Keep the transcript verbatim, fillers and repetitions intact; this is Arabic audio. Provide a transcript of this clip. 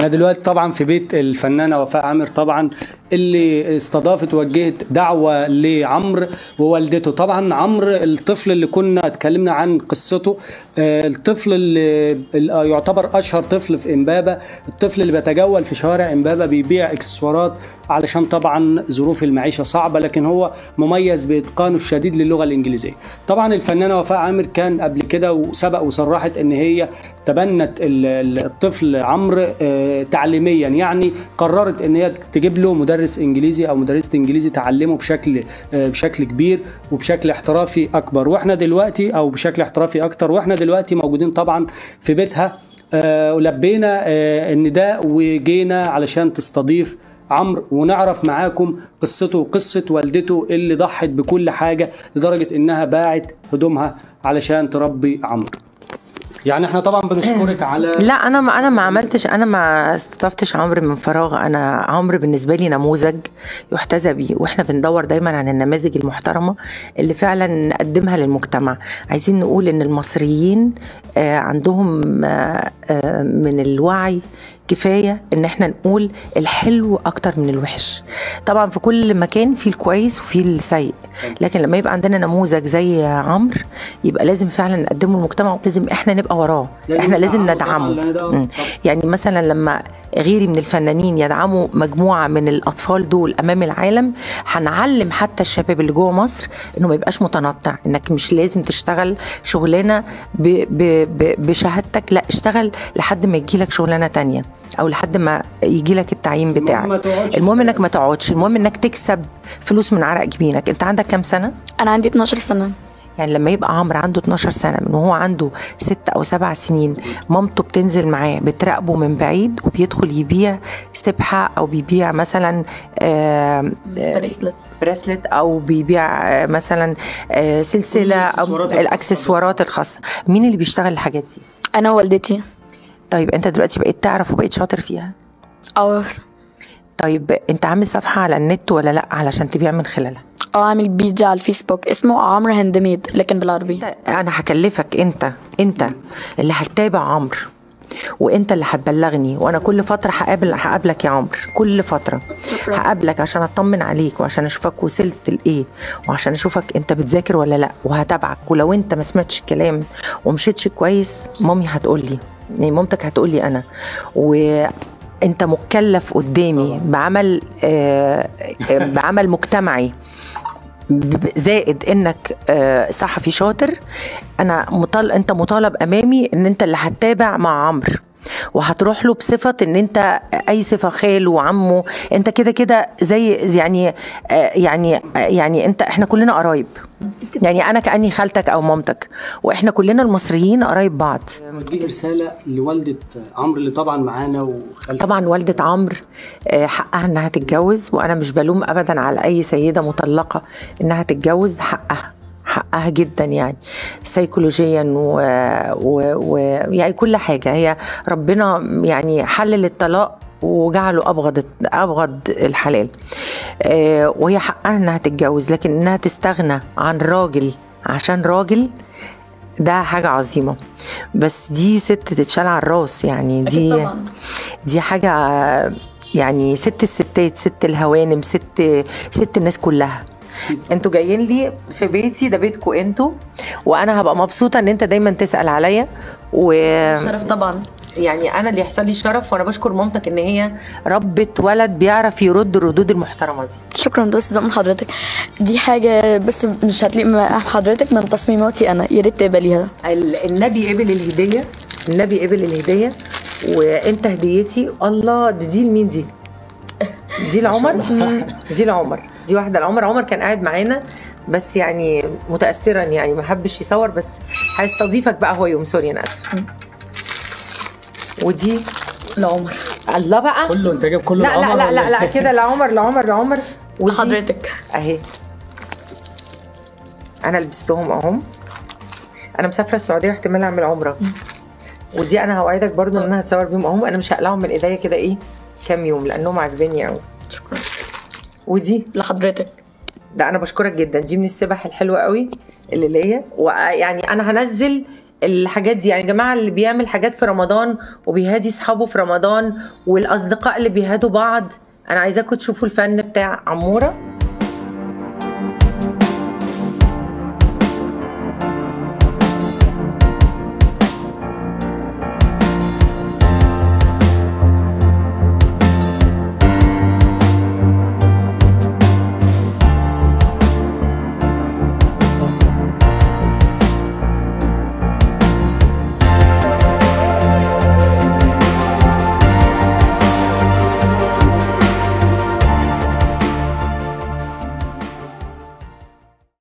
احنا دلوقتي طبعا في بيت الفنانه وفاء عامر طبعا، اللي استضافت ووجهت دعوه لعمرو ووالدته. طبعا عمرو الطفل اللي كنا اتكلمنا عن قصته، الطفل اللي يعتبر اشهر طفل في امبابه، الطفل اللي بيتجول في شوارع امبابه بيبيع اكسسوارات علشان طبعا ظروف المعيشه صعبه، لكن هو مميز باتقانه الشديد للغه الانجليزيه. طبعا الفنانه وفاء عامر كان قبل كده وسبق وصرحت ان هي تبنت الطفل عمرو تعليميا، يعني قررت ان هي تجيب له مدرس انجليزي او مدرسه انجليزي تعلمه بشكل بشكل كبير وبشكل احترافي اكبر. واحنا دلوقتي او بشكل احترافي اكتر واحنا دلوقتي موجودين طبعا في بيتها، ولبينا النداء وجينا علشان تستضيف عمرو ونعرف معاكم قصته وقصه والدته اللي ضحت بكل حاجه لدرجه انها باعت هدومها علشان تربي عمرو. يعني احنا طبعا بنشكرك على لا انا ما انا ما عملتش، انا ما استضفتش عمرو من فراغ. انا عمرو بالنسبه لي نموذج يحتذى بيه، واحنا بندور دايما عن النماذج المحترمه اللي فعلا نقدمها للمجتمع. عايزين نقول ان المصريين عندهم من الوعي كفايه ان احنا نقول الحلو اكتر من الوحش. طبعا في كل مكان في الكويس وفي السيء، لكن لما يبقى عندنا نموذج زي عمرو يبقى لازم فعلا نقدمه للمجتمع، ولازم احنا نبقى وراه، احنا لازم ندعمه. يعني مثلا لما غيري من الفنانين يدعموا مجموعه من الاطفال دول امام العالم، هنعلم حتى الشباب اللي جوه مصر انه ما يبقاش متنطع، انك مش لازم تشتغل شغلانه بشهادتك، لا اشتغل لحد ما يجي لك شغلانه تانية او لحد ما يجي لك التعيين بتاعك. المهم انك ما تقعدش، المهم انك تكسب فلوس من عرق جبينك. انت عندك كام سنه؟ انا عندي اتناشر سنه. يعني لما يبقى عمرو عنده اتناشر سنه من وهو عنده ست او سبع سنين، مامته بتنزل معاه بتراقبه من بعيد وبيدخل يبيع سبحه او بيبيع مثلا بريسلت بريسلت او بيبيع مثلا سلسله او الاكسسوارات الخاصه. مين اللي بيشتغل الحاجات دي؟ انا ووالدتي. طيب انت دلوقتي بقيت تعرف وبقيت شاطر فيها؟ اه. طيب انت عامل صفحه على النت ولا لا علشان تبيع من خلالها؟ اه عامل بيج على الفيسبوك اسمه عمرو هاندميد لكن بالعربي. انا هكلفك انت انت اللي هتتابع عمرو، وانت اللي هتبلغني، وانا كل فتره هقابل هقابلك يا عمرو، كل فتره هقابلك عشان اطمن عليك وعشان اشوفك وصلت لايه وعشان اشوفك انت بتذاكر ولا لا، وهتابعك. ولو انت ما سمعتش الكلام ومشيتش كويس مامي هتقول لي، يعني مامتك هتقول لي انا، وانت مكلف قدامي بعمل آه بعمل مجتمعي، زائد انك صحفي شاطر. انا مطالب، انت مطالب امامي ان انت اللي هتتابع مع عمرو وهتروح له بصفه ان انت اي صفه، خاله وعمه، انت كده كده زي يعني يعني يعني انت احنا كلنا قرايب، يعني انا كاني خالتك او مامتك، واحنا كلنا المصريين قرايب بعض. دي رساله لوالده عمرو اللي طبعا معانا وخالتك. طبعا والده عمرو حقها انها تتجوز، وانا مش بلوم ابدا على اي سيده مطلقه انها تتجوز، حقها حقها جدا يعني سيكولوجيا و... و... و... يعني كل حاجه. هي ربنا يعني حلل الطلاق وجعله ابغض ابغض الحلال، آه وهي حقها انها تتجوز، لكن انها تستغنى عن راجل عشان راجل ده حاجه عظيمه. بس دي ست تتشال على الراس، يعني دي دي حاجه يعني ست الستات، ست الهوانم، ست ست الناس كلها. انتوا جايين لي في بيتي، ده بيتكم انتوا، وانا هبقى مبسوطه ان انت دايما تسال عليا و شرف طبعا. يعني انا اللي يحصل لي شرف، وانا بشكر مامتك ان هي ربت ولد بيعرف يرد الردود المحترمه دي. شكرا. بس زي من حضرتك دي حاجه بس مش هتليق مع حضرتك، من تصميماتي انا، يا ريت تقبليها. النبي قبل الهديه، النبي قبل الهديه، وانت هديتي. الله، دي دي لمين دي؟ دي لعمر. دي لعمر، دي واحده لعمر. عمر كان قاعد معانا بس يعني متاثرا، يعني ما حبش يصور، بس هيستضيفك بقى هو يوم. سوري انا اسفه. ودي لعمر. الله بقى كله انت جايب كله لا لا لا لا, لا كده لعمر لعمر لعمر وحضرتك اهي. انا لبستهم اهم. انا مسافره السعوديه واحتمال اعمل عمره. ودي انا هوعدك برضو ان انا هتصور بيهم اهم. انا مش هقلعهم من ايديا كده ايه كام يوم لانهم عاجبيني قوي. شكرا. ودي لحضرتك. ده انا بشكرك جدا، دي من السبح الحلوه قوي اللي ليا. ويعني انا هنزل الحاجات دي يعني يا جماعه، اللي بيعمل حاجات في رمضان وبيهادي اصحابه في رمضان، والاصدقاء اللي بيهادوا بعض، انا عايزاكم تشوفوا الفن بتاع عموره.